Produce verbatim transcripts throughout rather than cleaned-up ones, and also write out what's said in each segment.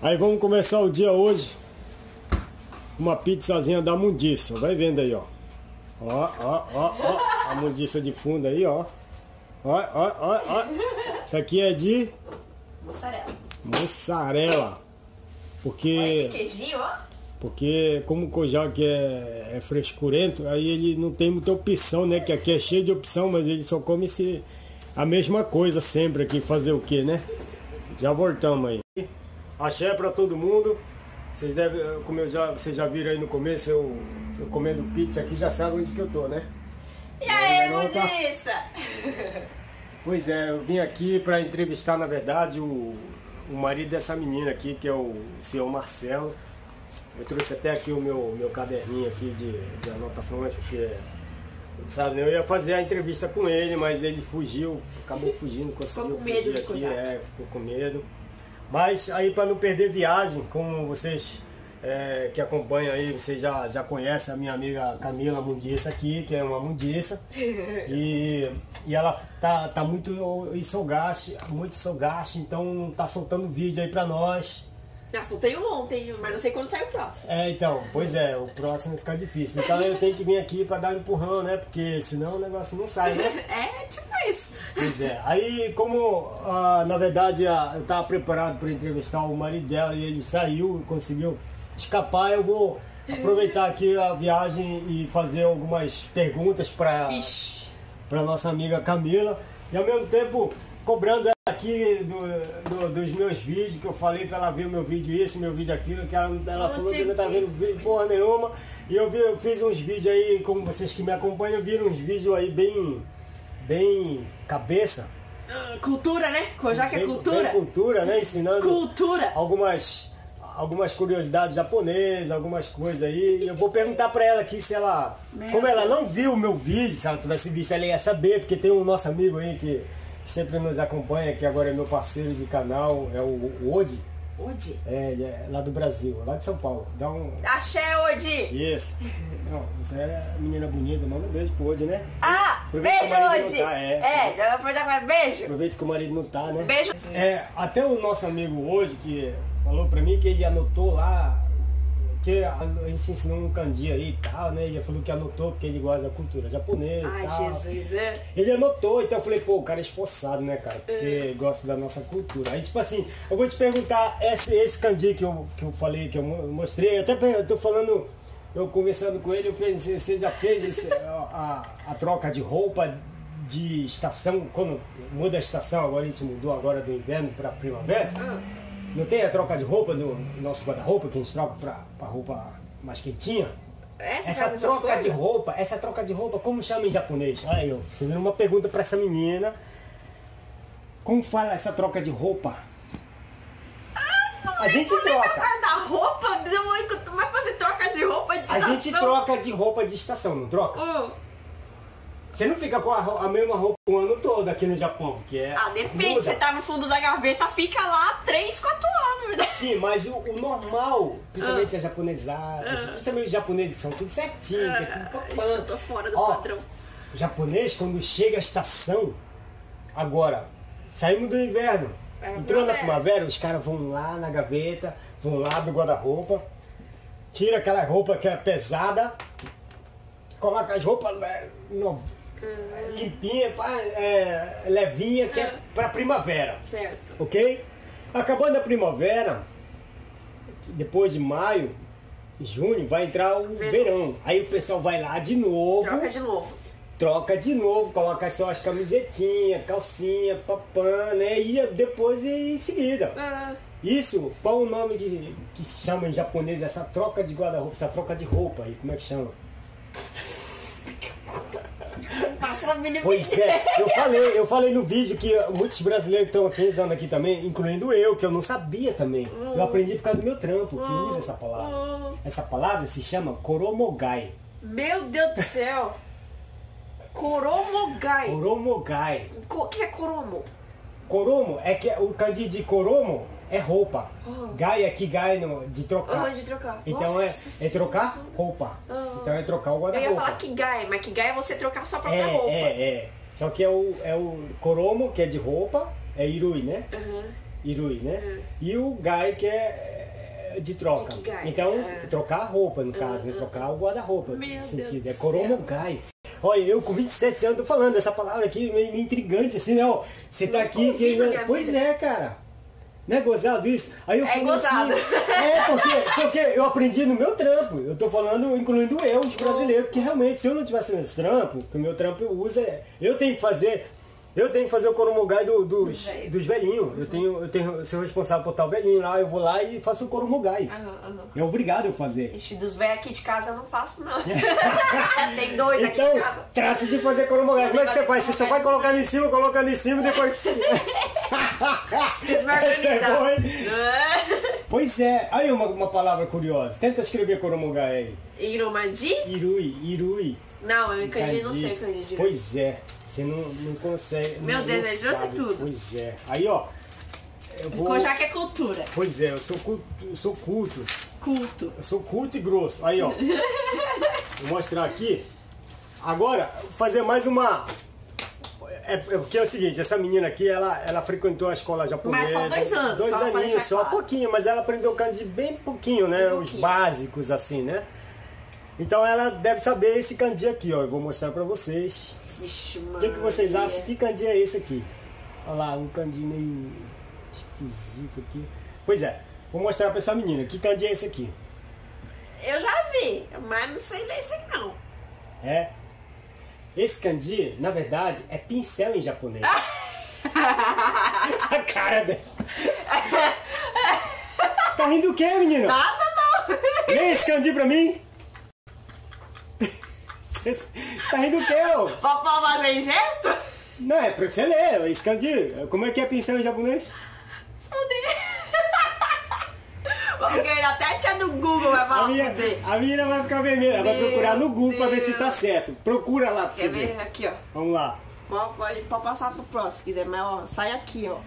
Aí vamos começar o dia hoje. Uma pizzazinha da Mundiça. Vai vendo aí, ó. Ó, ó, ó, ó. A Mundiça de fundo aí, ó. Ó, ó, ó, ó. Isso aqui é de... Mussarela. Mussarela. Porque... Olha esse queijinho, ó. Porque como o Kojak é, é frescurento, aí ele não tem muita opção, né? Que aqui é cheio de opção, mas ele só come esse, a mesma coisa sempre aqui. Fazer o que, né? Já voltamos aí. Axé pra todo mundo. Vocês devem, como eu já, vocês já viram aí no começo, eu, eu comendo pizza aqui, já sabe onde que eu tô, né? E aí, Mundiça? Pois é, eu vim aqui para entrevistar, na verdade, o, o marido dessa menina aqui, que é o senhor Marcelo. Eu trouxe até aqui o meu, meu caderninho aqui de, de anotações, porque, sabe, eu ia fazer a entrevista com ele, mas ele fugiu, acabou fugindo, conseguiu fugir aqui, é, ficou com medo. Mas aí, para não perder viagem, como vocês é, que acompanham aí, vocês já, já conhecem a minha amiga Camila Mundiça aqui, que é uma mundiça. E, e ela tá, tá muito sogache, muito sogache, então não tá soltando vídeo aí pra nós. Já soltei um ontem, mas não sei quando sai o próximo. É, então, pois é, o próximo fica difícil. Então eu tenho que vir aqui pra dar um empurrão, né? Porque senão o negócio não sai, né? É, tipo isso. Pois é. Aí, como, ah, na verdade, ah, eu tava preparado para entrevistar o marido dela e ele saiu, conseguiu escapar, eu vou aproveitar aqui a viagem e fazer algumas perguntas para para nossa amiga Camila. E ao mesmo tempo, cobrando ela aqui do, do, dos meus vídeos, que eu falei para ela ver o meu vídeo isso, meu vídeo aquilo, que ela, ela falou que não tá vendo vídeo porra nenhuma. E eu, vi, eu fiz uns vídeos aí, como vocês que me acompanham, viram uns vídeos aí bem, bem cabeça. Cultura, né? Kojak é cultura. Bem cultura, né? Ensinando cultura. algumas, algumas curiosidades japonesas, algumas coisas aí. E eu vou perguntar para ela aqui se ela... Meu como ela não viu o meu vídeo, se ela tivesse visto, ela ia saber, porque tem um nosso amigo aí que sempre nos acompanha, que agora é meu parceiro de canal, é o Odi. Odi? É, ele é lá do Brasil, lá de São Paulo. Dá um... Axé, Odi! Isso. Não, você é menina bonita, manda um beijo pro Odi, né? Ah, aproveita beijo, Odi! Tá, é, é, já vou dar mais beijo. Aproveita que o marido não tá, né? Beijo. É, até o nosso amigo hoje, que falou pra mim que ele anotou lá, que a gente ensinou um kanji aí e tal, né? Ele falou que anotou porque ele gosta da cultura japonesa. Ai, e tal. Jesus, é. Ele anotou, então eu falei, pô, o cara é esforçado, né, cara? Porque gosta da nossa cultura. Aí, tipo assim, eu vou te perguntar, esse, esse kanji que eu, que eu falei, que eu mostrei, eu até eu tô falando, eu conversando com ele, eu fiz, você já fez esse, a, a troca de roupa de estação, quando muda a estação, agora a gente mudou agora do inverno pra primavera. Ah. Não tem a troca de roupa no nosso guarda-roupa, que a gente troca pra, pra roupa mais quentinha? Essa, essa troca de roupa, essa troca de roupa, como chama em japonês? Aí eu fazendo uma pergunta pra essa menina. Como fala essa troca de roupa? Ah, a gente troca. Guarda-roupa? Vai fazer troca de roupa de estação? A gente troca de roupa de estação, não troca? Oh. Você não fica com a, a mesma roupa o ano todo aqui no Japão, que é... Ah, depende, muda. Você tá no fundo da gaveta, fica lá três, quatro anos. Sim, mas o, o normal, principalmente ah. as japonesadas, ah. principalmente os japoneses, que são tudo certinho, ah. que é tudo papão. Eu tô fora do Ó, padrão. O japonês, quando chega a estação, agora, saímos do inverno, é, entrou na primavera, os caras vão lá na gaveta, vão lá do guarda-roupa, tira aquela roupa que é pesada, coloca as roupas no, Uhum. limpinha, é, levinha, que uhum. é pra primavera. Certo. Ok? Acabando a primavera, depois de maio, junho, vai entrar o verão. verão. Aí o pessoal vai lá de novo. Troca de novo. Troca de novo, coloca só as camisetinhas, calcinha, papã, né? E depois em seguida. Uhum. Isso, qual o nome que, que se chama em japonês essa troca de guarda-roupa, essa troca de roupa aí? Como é que chama? Pois é, eu falei, eu falei no vídeo que muitos brasileiros estão utilizando aqui também, incluindo eu, que eu não sabia também. Eu aprendi por causa do meu trampo, que usa essa palavra. Essa palavra se chama koromogai. Meu Deus do céu! Koromogai. Koromogai. O que é koromo? Koromo é que o kanji de koromo é roupa. Oh. Gai é kigai no, de trocar. Oh, de trocar. Então é, é trocar roupa. Oh. Então é trocar o guarda-roupa. Eu ia falar kigai, mas kigai é você trocar sua própria é, roupa. É, é. Só que é o, é o koromo, que é de roupa, é irui, né? Uhum. Irui, né? Uhum. E o gai, que é, de troca. Jikigai, Então, é. trocar a roupa, no caso, Uh, né? uh. Trocar o guarda-roupa. Meu nesse Deus sentido. do É céu. Koromogai. Olha, eu com vinte e sete anos tô falando essa palavra aqui, meio, meio intrigante, assim, né? Ó, você tá Nunca aqui. ouvi na minha Pois vida. é, cara. Não é gozado isso? Aí eu É falei gozado. assim, é, porque, porque eu aprendi no meu trampo. Eu tô falando, incluindo eu, os brasileiros, porque realmente, se eu não tivesse nesse trampo, que o meu trampo usa, eu tenho que fazer. Eu tenho que fazer o Koromogai do, dos, Dos velhos. dos velhinhos. Eu tenho, eu tenho, eu sou responsável por tal velhinho lá, eu vou lá e faço o Koromogai. Aham, aham. É obrigado eu fazer. Ixi, dos velhos aqui de casa eu não faço, não. Tem dois aqui Então, em casa. trata de fazer Koromogai. Como é que você faz? Você só vai Koromogai. colocando em cima, colocando em cima e depois... Vocês me Essa é organizam. boa, hein? Pois é. Aí uma, uma palavra curiosa. Tenta escrever Koromogai aí. Iromandi? Irui, Irui. Não, eu kanji não Kanji. sei o kanji direito. Pois é. Você não, não consegue. Meu não, Deus, não ele trouxe sabe. tudo. Pois é. Aí, ó. Eu vou... Kojak é cultura. Pois é, eu sou culto, eu sou culto. Culto. Eu sou culto e grosso. Aí, ó. Vou mostrar aqui. Agora, vou fazer mais uma... É, é porque é o seguinte, essa menina aqui, ela, ela frequentou a escola japonesa. Mas só dois anos, Dois só pra aninhos, deixar só claro. pouquinho, mas ela aprendeu kanji bem pouquinho, né? Bem Os pouquinho. básicos, assim, né? Então ela deve saber esse kanji aqui, ó. Eu vou mostrar pra vocês. Vixe, mano. O que, que vocês acham? Que kanji é esse aqui? Olha lá, um kanji meio esquisito aqui. Pois é, vou mostrar pra essa menina. Que kanji é esse aqui? Eu já vi, mas não sei ler isso aí não. É. Esse kanji, na verdade, é pincel em japonês. A cara dela. Tá rindo do quê, menina? Nada não. Lê esse kanji pra mim. Tá rindo do quê, ô? Papai fazer em gesto? Não, é pra você ler. Esse kanji, como é que é pincel em japonês? Fuder. Porque ele até tinha no Google, vai A falar minha, fuder. a menina vai ficar vermelha. Ela vai Meu procurar no Google pra ver se Deus. tá certo. Procura lá pra você Quer ver. ver? Aqui, ó. Vamos lá. Pode, pode, pode passar pro próximo se quiser, mas ó, sai aqui, ó.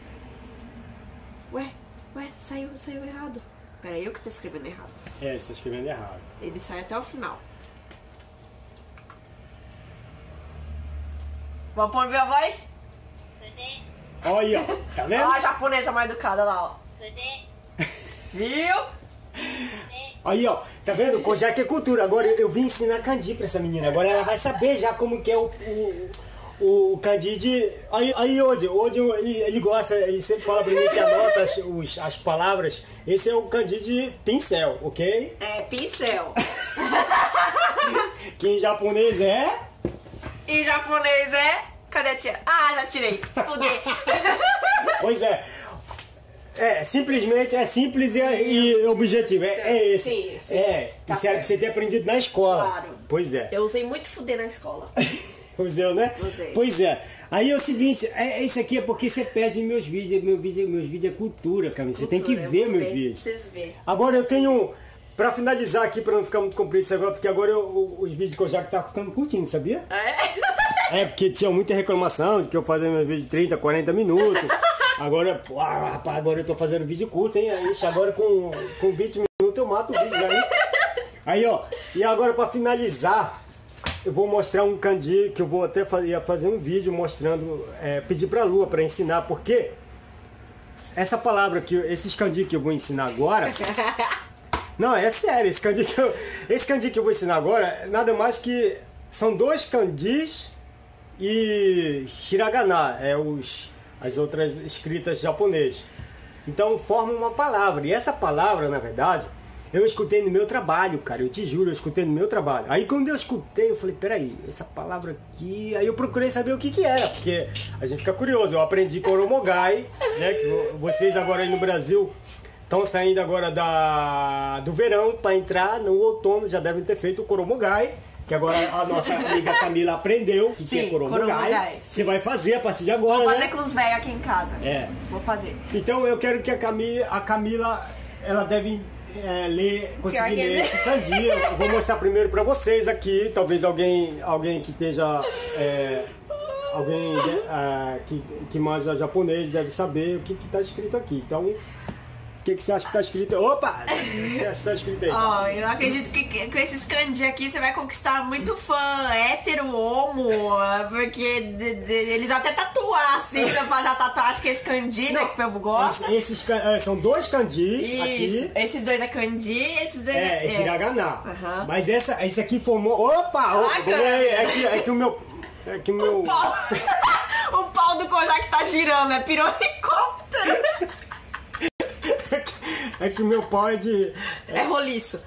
Ué, ué, saiu, saiu errado. Pera aí, eu que tô escrevendo errado. É, você tá escrevendo errado. Ele sai até o final. Vamos pôr minha voz? Olha aí, ó. Tá vendo? Ó a japonesa mais educada lá, ó. Viu? Aí, ó, tá vendo? Kojak é cultura. Agora eu, eu vim ensinar kanji pra essa menina. Agora ela vai saber já como que é o, o, o kanji de... Aí, aí hoje, hoje ele, ele gosta, ele sempre fala pra mim que anota as, os, as palavras. Esse é o kanji de pincel, ok? É, pincel. Que em japonês é... E japonês é... Cadê a tia? Ah, já tirei. Fudei. Pois é. É, simplesmente é simples e, e objetivo. É, é esse. Sim, sim. É, Tá isso era pra certo. você ter aprendido na escola. Claro. Pois é. Eu usei muito fuder na escola. Pois é, né? Usei. Pois é. Aí é o seguinte, é, isso aqui é porque você perde meus vídeos. Meu vídeo, meus vídeos é cultura, Camila. Você tem que Cultura, eu ver vou meus ver, vídeos. Vocês verem. Agora eu tenho... Pra finalizar aqui, pra não ficar muito comprido isso agora, porque agora eu, os vídeos que eu já tá ficando curtinho, sabia? É? É, porque tinha muita reclamação de que eu fazia meus vídeos de trinta, quarenta minutos. Agora, ah, rapaz, agora eu tô fazendo vídeo curto, hein? Aí, agora com, com vinte minutos eu mato o vídeo aí. Aí, ó, e agora pra finalizar, eu vou mostrar um kanji que eu vou até fazer, ia fazer um vídeo mostrando, é, pedir pra Lua pra ensinar, porque essa palavra aqui, esses kanji que eu vou ensinar agora... Não, é sério, esse kanji que eu, esse kanji que eu vou ensinar agora, nada mais que são dois kanjis e hiragana, é os, as outras escritas japonês. Então formam uma palavra, e essa palavra, na verdade, eu escutei no meu trabalho, cara, eu te juro, eu escutei no meu trabalho. Aí quando eu escutei, eu falei, peraí, essa palavra aqui... Aí eu procurei saber o que que era, porque a gente fica curioso, eu aprendi Koromogai, né, que vocês agora aí no Brasil... Estão saindo agora da, do verão para entrar no outono, já devem ter feito o Koromogai, que agora a nossa amiga Camila aprendeu que, que é Sim, Koromogai. Koromogai, Você vai fazer a partir de agora, Vou né? fazer com os velhos aqui em casa. É. Vou fazer. Então eu quero que a Camila, a Camila ela deve é, ler, conseguir Pior que ler é. esse kanji. Eu vou mostrar primeiro para vocês aqui, talvez alguém, alguém que esteja... É, alguém é, que, que manja japonês deve saber o que está escrito aqui. Então... que, que você acha que tá escrito? Opa! O que você acha que tá escrito aí? Ó, eu acredito que que com esses kanji aqui você vai conquistar muito fã hétero, homo, porque de, de, eles vão até tatuar, assim, pra fazer a tatuagem com esse kanji, né, que o povo gosta. Esses, esses são dois kanjis Isso, aqui. esses dois é kanji, esses dois É, é hiragana. Uhum. Mas essa, esse aqui formou... Opa! opa Ah, é, é, que, é que o meu... É que o meu... O pau, o pau do Kojak tá girando, é pirocóptero. É que o meu pau é de... É roliço.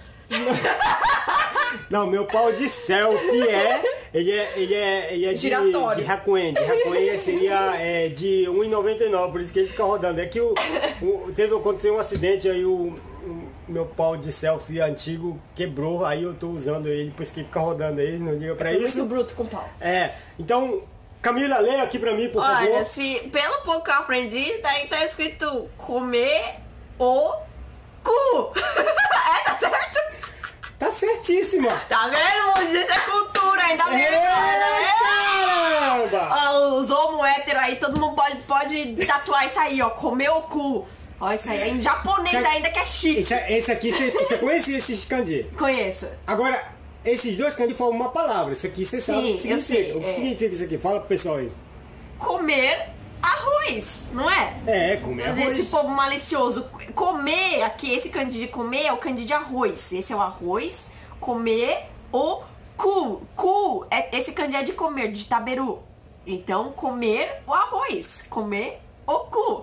Não, meu pau de selfie é... Ele é, ele é, ele é de, Giratório. de Hakuen. De Hakuen seria é, de um e noventa e nove, por isso que ele fica rodando. É que o, o, teve, aconteceu um acidente, aí o, o meu pau de selfie antigo quebrou, aí eu tô usando ele, por isso que ele fica rodando aí, não liga pra É isso. muito bruto com pau. É, então, Camila, lê aqui pra mim, por Olha, favor. se pelo pouco que eu aprendi, daí tá escrito comer o cu. É, tá certo? Tá certíssima. Tá vendo? Isso é cultura, ainda bem. É, né? caramba! Ó, os homo hétero aí, todo mundo pode, pode tatuar isso aí, ó. Comer o cu. Ó, isso aí é em japonês Esse- ainda que é chique. Esse, esse aqui, você, você conhece esses kanji? Conheço. Agora, esses dois kanji formam uma palavra. Isso aqui você sabe o que Sim, eu significa. sei, O que é. significa isso aqui? Fala pro pessoal aí. Comer arroz, não é? É, comer Mas arroz. esse povo malicioso. Comer, aqui, esse kanji de comer é o kanji de arroz. Esse é o arroz. Comer o cu. Cu, é, esse kanji é de comer, de taberu. Então, comer o arroz. Comer o cu.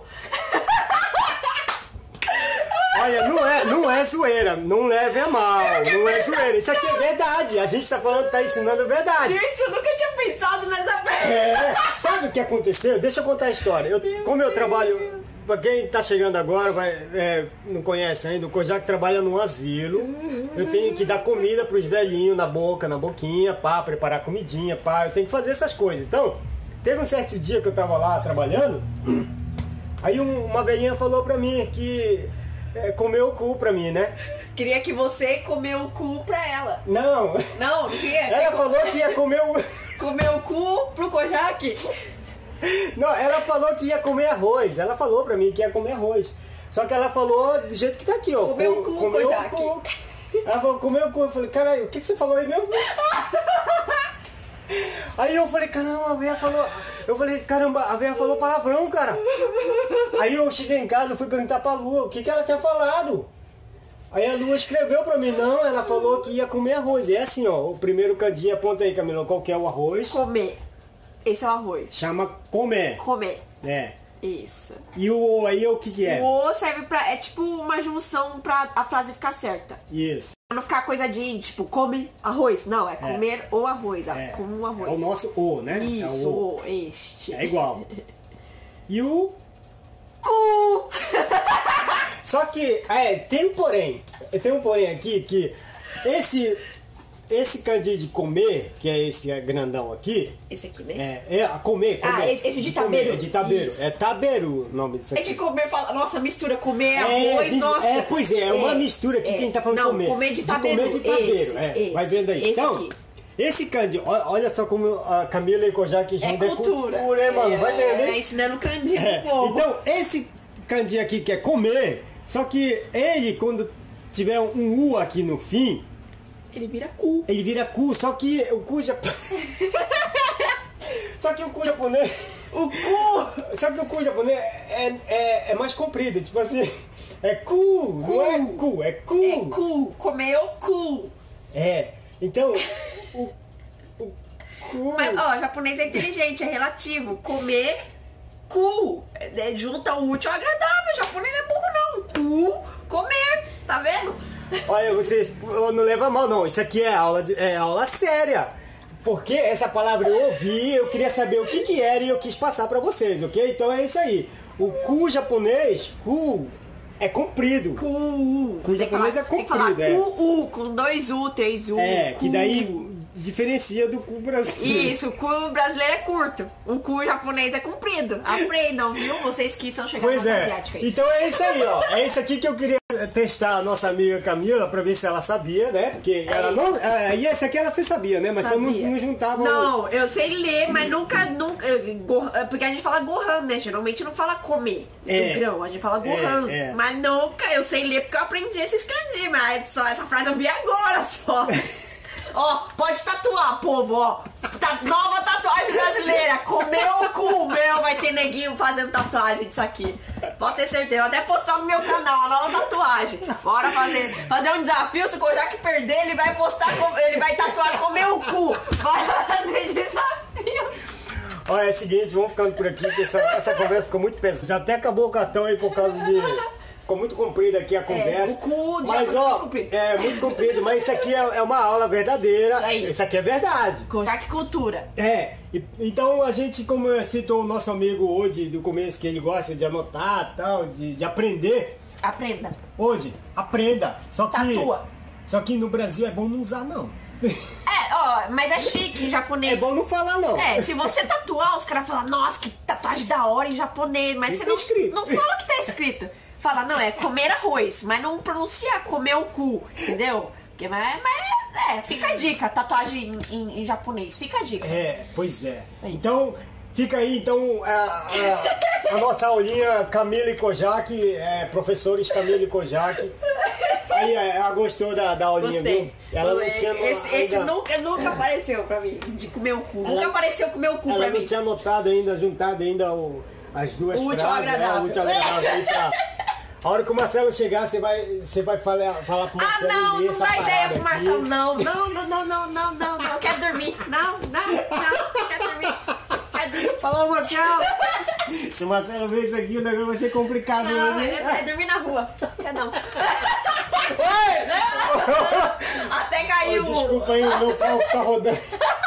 Olha, não é, não é zoeira. Não leve a mal. Não é zoeira. Isso aqui é verdade. A gente tá falando, tá ensinando a verdade. Gente, eu nunca tinha pensado nessa pergunta. É, sabe o que aconteceu? Deixa eu contar a história. Eu, como eu trabalho, pra quem tá chegando agora, vai, é, não conhece ainda, o Kojak trabalha num asilo. Eu tenho que dar comida pros velhinhos na boca, na boquinha, pá, preparar comidinha, pá. Eu tenho que fazer essas coisas. Então, teve um certo dia que eu tava lá trabalhando, aí um- uma velhinha falou pra mim que é, comeu o cu pra mim, né? Queria que você comeu o cu pra ela. Não, Não, não queria? ela falou que ia comer o... Comeu o cu pro Kojak? Não, ela falou que ia comer arroz. Ela falou pra mim que ia comer arroz. Só que ela falou do jeito que tá aqui, ó. Comeu o Co- cu, comeu Kojak. o cu. Ela falou, comeu o cu. Eu falei, caralho, o que, que você falou aí mesmo? Aí eu falei, caramba, a véia falou... Eu falei, caramba, a véia falou palavrão, cara. Aí eu cheguei em casa, fui perguntar pra Lua o que, que ela tinha falado. Aí a Lua escreveu pra mim, não, ela falou que ia comer arroz. É assim, ó, o primeiro cantinho, aponta aí, Camila, qual que é o arroz? Comer. Esse é o arroz. Chama comer. Comer. É. Isso. E o O aí, o que que é? O O serve pra... É tipo uma junção pra a frase ficar certa. Isso. Pra não ficar coisa de, tipo, come arroz. Não, é comer o arroz. É. É. Come o arroz. É o nosso O, né? Isso, É, o... o, este. é igual. E o... Cu! Só que, é, tem um porém. Tem um porém aqui que esse... Esse kanji de comer, que é esse grandão aqui, Esse aqui, né? é, é comer, Ah, comer. esse- esse de comer, taberu. É de taberu. Isso. É taberu o nome disso É aqui. que comer fala... Nossa, mistura comer É, arroz, gente, nossa. é, pois é, é uma mistura aqui que a gente tá falando Não, de comer. comer de taberu. comer de taberu, Esse, é. esse, Vai vendo aí. esse Então, aqui. esse kanji, ó- olha só como a Camila e o Kojak É juntam. cultura. cultura, é, mano. Vai vendo, É, hein? ensinando candido É, pro povo. então, esse kanji aqui que é comer, só que ele, quando tiver um U aqui no fim, Ele vira cu. ele vira cu, só que o cu japonês... só que o cu japonês... O cu! Só que o cu japonês é, é, é mais comprido, tipo assim... É cu, não é cu, é cu. É cu. Comeu cu. É, então... O, o cu... Mas, ó, japonês é inteligente, é relativo. Comer, cu. É, é, junta o útil ao agradável. Japonês não é burro, não. Cu, comer. Tá vendo? Olha, vocês não leva mal não, isso aqui é aula, de, é aula séria. Porque essa palavra eu ouvi, eu queria saber o que que era e eu quis passar pra vocês, ok? Então é isso aí. O cu japonês, cu, é comprido. Cu. Cu japonês é Tem que falar comprido, é. cu, u, com dois U, três U. É, que cu. daí diferencia do cu brasileiro. Isso, o cu brasileiro é curto. O cu japonês é comprido. Aprendam, viu? Vocês que são chegados Pois na é. asiática aí. Então é isso aí, ó. É isso aqui que eu queria testar a nossa amiga Camila pra ver se ela sabia, né? Porque ela não. E essa aqui ela se sabia, né? Mas Sabia. eu não, não juntava. Não, eu sei ler, mas nunca, nunca. Porque a gente fala gohan, né? Geralmente não fala comer. É. O grão, a gente fala gohan. É, é. Mas nunca, eu sei ler porque eu aprendi esses kanji, mas só essa frase eu vi agora só. Ó, pode tatuar, povo, ó. Tá, nova tatuagem brasileira. Comeu o cu, meu. Vai ter neguinho fazendo tatuagem disso aqui. Pode ter certeza. Vou até postar no meu canal a nova tatuagem. Bora fazer, fazer um desafio. Se o Kojak perder, ele vai postar, ele vai tatuar comer o cu. Bora fazer desafio. Olha, é o seguinte, vamos ficando por aqui, porque essa, essa conversa ficou muito pesada. Já até acabou o cartão aí por causa de... Ficou muito comprida aqui a conversa. É, o cu de mas ó, comprido. É muito comprido, mas isso aqui é, é uma aula verdadeira. Isso aí. Isso aqui é verdade. Kojak Cultura. É, e, então a gente, como citou o nosso amigo hoje do começo, que ele gosta de anotar tal, de, de aprender. Aprenda. Hoje, aprenda. Só que, Tatua. Só que no Brasil é bom não usar, não. É, ó, mas é chique em japonês. É bom não falar, não. É, se você tatuar, os caras falam, nossa, que tatuagem da hora em japonês. Mas e você tá não, escrito. não fala o que tá escrito. Fala, não, é comer arroz, mas não pronuncia comer o cu, entendeu? Porque, mas, mas é, fica a dica, tatuagem em, em, em japonês, fica a dica. É, pois é. Então, fica aí, então, a, a, a nossa aulinha Camila e Kojak, é, professores Camila e Kojak. Aí, ela gostou da, da aulinha, Gostei. viu? Ela não tinha esse ainda... esse nunca, nunca apareceu pra mim, de comer o cu. Ela, nunca apareceu comer o cu ela pra mim. Ela mim. não tinha anotado ainda, juntado ainda o, as duas o frases. Útil agradável. É, o útil agradável. Aí pra... A hora que o Marcelo chegar, você vai, você vai falar, falar pro Marcelo. Ah, não, ler não essa dá ideia pro aqui. Marcelo, não. Não, não, não, não, não, não, não. Eu quero dormir. Não, não, não, quero dormir. Quero dormir. Fala, Marcelo! Se o Marcelo ver isso aqui, o negócio vai ser complicado. Não, né? é, é dormir na rua. Quer não. Oi! Até caiu. Oh, desculpa aí, o meu pau tá rodando.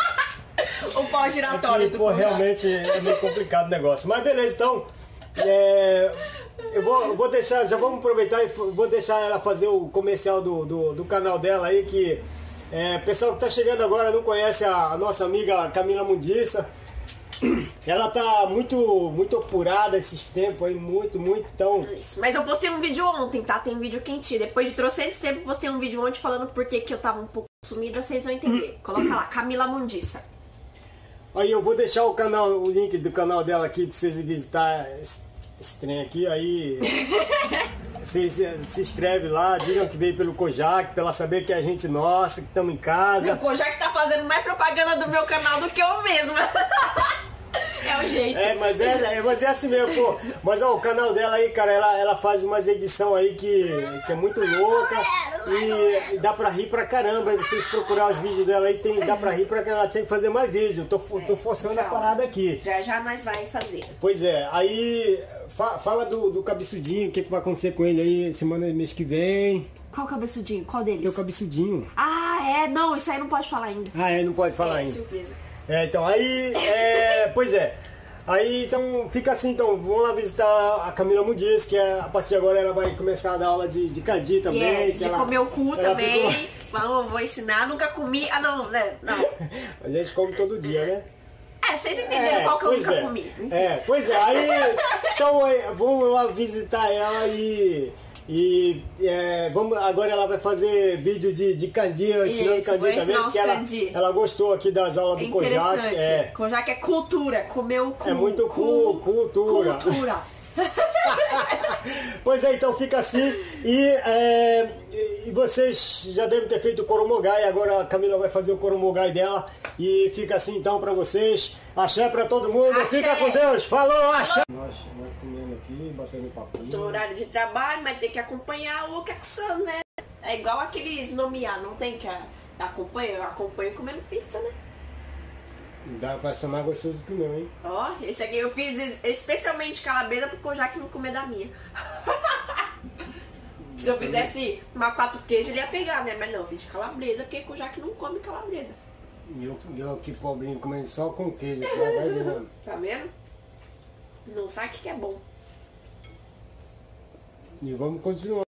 O pau giratório Aqui, do pô, Kojak. realmente é meio complicado o negócio. Mas beleza, então. É, eu, vou, eu vou deixar, já vamos aproveitar e vou deixar ela fazer o comercial do, do, do canal dela aí, que é, o pessoal que tá chegando agora não conhece a, a nossa amiga Camila Mundiça. Ela tá muito, muito apurada esses tempos aí, muito, muito, então... Mas eu postei um vídeo ontem, tá? Tem vídeo quentinho. Depois de trocentos tempo, postei um vídeo ontem falando por que que eu tava um pouco sumida, vocês vão entender. Coloca lá, Camila Mundiça. Aí eu vou deixar o canal, o link do canal dela aqui pra vocês visitar esse, esse trem aqui, aí... Vocês se, se inscreve lá, digam que veio pelo Kojak, pra ela saber que é a gente nossa, que estamos em casa. O Kojak tá fazendo mais propaganda do meu canal do que eu mesma. É o jeito. É, mas é, é, mas é assim mesmo, pô. Mas ó, o canal dela aí, cara, ela, ela faz umas edição aí que, que é muito louca e, e dá pra rir pra caramba. Aí vocês procurar os vídeos dela aí, tem, dá pra rir pra caramba. Ela tinha que fazer mais vídeo. Tô, tô forçando a parada aqui. Já já nós vai fazer. Pois é, aí fa, fala do, do cabeçudinho, o que, que vai acontecer com ele aí semana mês que vem. Qual cabeçudinho? Qual deles? Tem o cabeçudinho. Ah, é, não, isso aí não pode falar ainda. Ah, é, não pode falar é, ainda. surpresa. É, então, aí, é, pois é. Aí, então, fica assim, então, vamos lá visitar a Camila Mundiz, que é, a partir de agora ela vai começar a dar aula de, de kanji também. Yes, que de ela, comer o cu também. Ficou... Vamos, vou ensinar. Nunca comi. Ah, não, né? Não. A gente come todo dia, né? É, vocês entenderam é, qual que eu nunca é. comi. Enfim. É, pois é, aí, então, aí, vamos lá visitar ela e... E é, vamos, agora ela vai fazer vídeo de, de kanji, ensinando Isso, kanji vou também, ensinar porque os ela, kanji. ela gostou aqui das aulas É do Kojak. interessante. É, Kojak é cultura, comer o cu. é muito cu, cultura. Cultura. Pois é, então fica assim. E, é, e vocês já devem ter feito o Koromogai, agora a Camila vai fazer o Koromogai dela. E fica assim então pra vocês. Axé pra todo mundo. Axé. Fica com Deus. Falou, axé. Nós, nós comendo aqui, batendo papinho. Tô horário de trabalho, mas tem que acompanhar o Kaksan, né? É igual aqueles nomear, não tem que acompanhar? Eu acompanho comendo pizza, né? Dá pra ser mais gostoso que o meu, hein? Ó, esse aqui eu fiz especialmente calabresa pro Kojak não comer da minha. Se eu fizesse uma quatro queijo, ele ia pegar, né? Mas não, eu fiz de calabresa, porque Kojak não come calabresa. E eu, eu aqui pobrinho comendo só com queijo. Vai vendo? Tá vendo? Não sabe o que é bom. E vamos continuar.